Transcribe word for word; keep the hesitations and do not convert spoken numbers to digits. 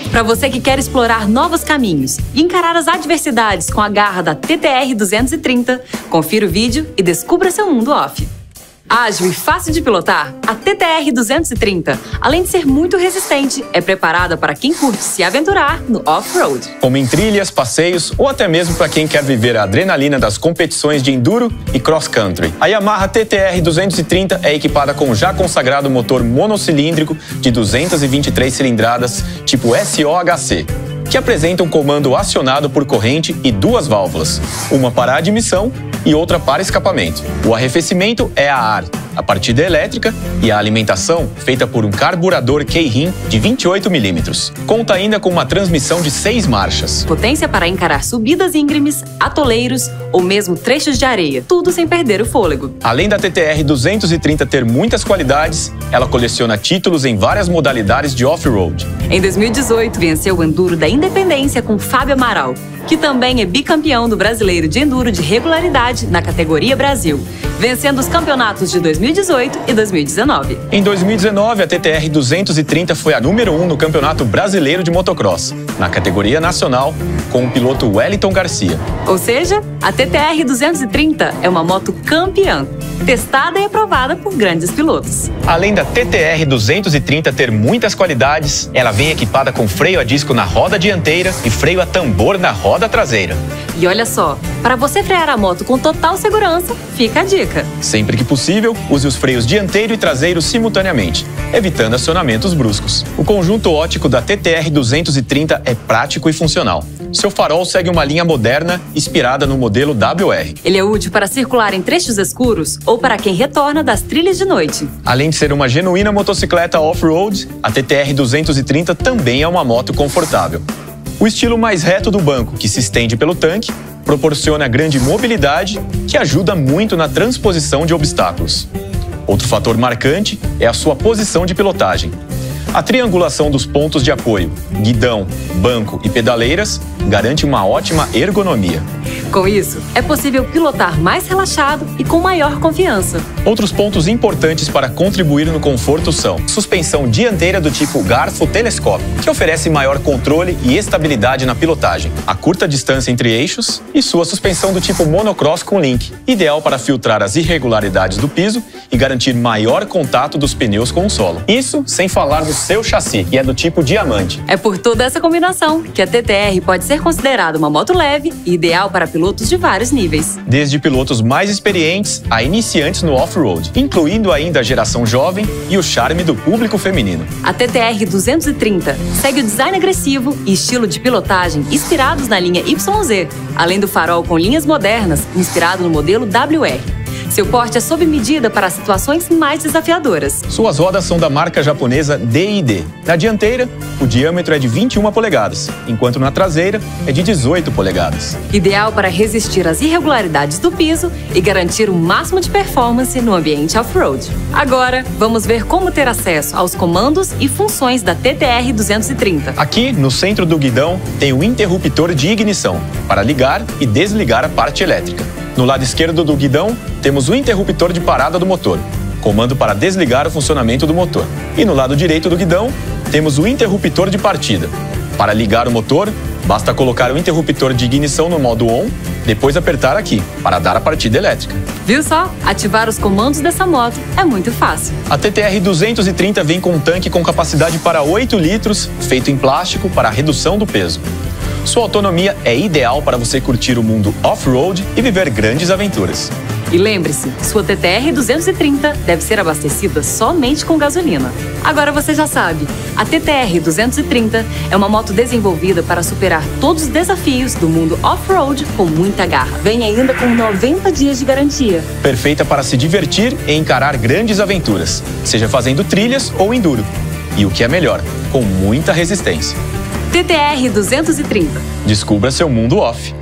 Para você que quer explorar novos caminhos e encarar as adversidades com a garra da T T R duzentos e trinta, confira o vídeo e descubra seu mundo off. Ágil e fácil de pilotar, a T T R duzentos e trinta, além de ser muito resistente, é preparada para quem curte se aventurar no off-road. Como em trilhas, passeios ou até mesmo para quem quer viver a adrenalina das competições de enduro e cross-country. A Yamaha T T R duzentos e trinta é equipada com o já consagrado motor monocilíndrico de duzentas e vinte e três cilindradas tipo S O H C, que apresenta um comando acionado por corrente e duas válvulas, uma para admissão e outra para escapamento. O arrefecimento é a ar, a partida elétrica e a alimentação feita por um carburador Keirin de vinte e oito milímetros. Conta ainda com uma transmissão de seis marchas. Potência para encarar subidas íngremes, atoleiros ou mesmo trechos de areia, tudo sem perder o fôlego. Além da T T R duzentos e trinta ter muitas qualidades, ela coleciona títulos em várias modalidades de off-road. Em dois mil e dezoito, venceu o Enduro da Independência com Fábio Amaral, que também é bicampeão do Brasileiro de Enduro de Regularidade na categoria Brasil, vencendo os campeonatos de dois mil e dezoito e dois mil e dezenove. Em dois mil e dezenove, a T T R duzentos e trinta foi a número um no Campeonato Brasileiro de Motocross, na categoria nacional, com o piloto Wellington Garcia. Ou seja, a T T R duzentos e trinta é uma moto campeã, testada e aprovada por grandes pilotos. Além da T T R duzentos e trinta ter muitas qualidades, ela vem equipada com freio a disco na roda dianteira e freio a tambor na roda traseira. E olha só, para você frear a moto com total segurança, fica a dica. Sempre que possível, use os freios dianteiro e traseiro simultaneamente, evitando acionamentos bruscos. O conjunto óptico da T T R duzentos e trinta é prático e funcional. Seu farol segue uma linha moderna, inspirada no modelo W R. Ele é útil para circular em trechos escuros ou para quem retorna das trilhas de noite. Além de ser uma genuína motocicleta off-road, a T T R duzentos e trinta também é uma moto confortável. O estilo mais reto do banco, que se estende pelo tanque, proporciona grande mobilidade, que ajuda muito na transposição de obstáculos. Outro fator marcante é a sua posição de pilotagem. A triangulação dos pontos de apoio, guidão, banco e pedaleiras, garante uma ótima ergonomia. Com isso, é possível pilotar mais relaxado e com maior confiança. Outros pontos importantes para contribuir no conforto são suspensão dianteira do tipo garfo telescópio, que oferece maior controle e estabilidade na pilotagem, a curta distância entre eixos e sua suspensão do tipo monocross com link, ideal para filtrar as irregularidades do piso e garantir maior contato dos pneus com o solo. Isso sem falar do seu chassi, que é do tipo diamante. É por toda essa combinação que a T T R pode ser considerada uma moto leve e ideal para pilotos de vários níveis. Desde pilotos mais experientes a iniciantes no off-road, incluindo ainda a geração jovem e o charme do público feminino. A T T R duzentos e trinta segue o design agressivo e estilo de pilotagem inspirados na linha Y Z, além do farol com linhas modernas inspirado no modelo W R. Seu porte é sob medida para situações mais desafiadoras. Suas rodas são da marca japonesa D I D. Na dianteira, o diâmetro é de vinte e uma polegadas, enquanto na traseira é de dezoito polegadas. Ideal para resistir às irregularidades do piso e garantir o máximo de performance no ambiente off-road. Agora, vamos ver como ter acesso aos comandos e funções da T T R duzentos e trinta. Aqui, no centro do guidão, tem o interruptor de ignição, para ligar e desligar a parte elétrica. No lado esquerdo do guidão, temos o interruptor de parada do motor, comando para desligar o funcionamento do motor. E no lado direito do guidão, temos o interruptor de partida. Para ligar o motor, basta colocar o interruptor de ignição no modo on, depois apertar aqui, para dar a partida elétrica. Viu só? Ativar os comandos dessa moto é muito fácil. A T T R duzentos e trinta vem com um tanque com capacidade para oito litros, feito em plástico para a redução do peso. Sua autonomia é ideal para você curtir o mundo off-road e viver grandes aventuras. E lembre-se, sua T T R duzentos e trinta deve ser abastecida somente com gasolina. Agora você já sabe, a T T R duzentos e trinta é uma moto desenvolvida para superar todos os desafios do mundo off-road com muita garra. Vem ainda com noventa dias de garantia. Perfeita para se divertir e encarar grandes aventuras, seja fazendo trilhas ou enduro. E o que é melhor, com muita resistência. T T R duzentos e trinta. Descubra seu mundo off.